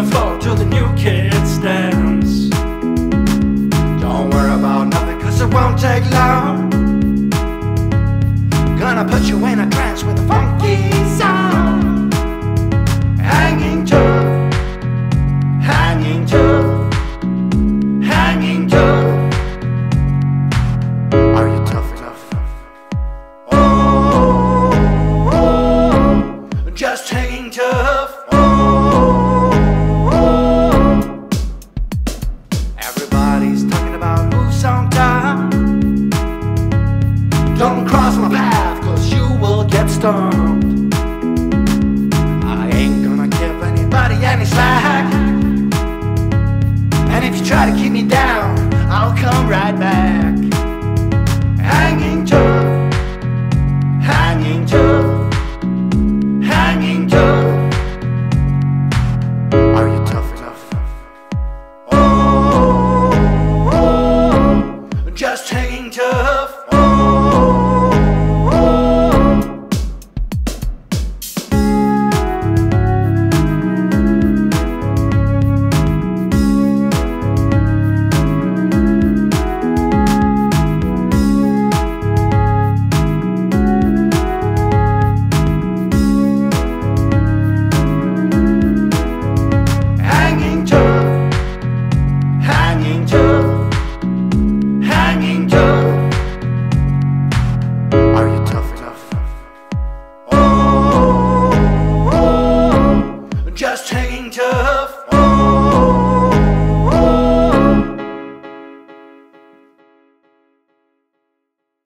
floor till the new kids dance. Don't worry about nothing, cause it won't take long. Gonna put you in a trance with a funky sound. Hanging to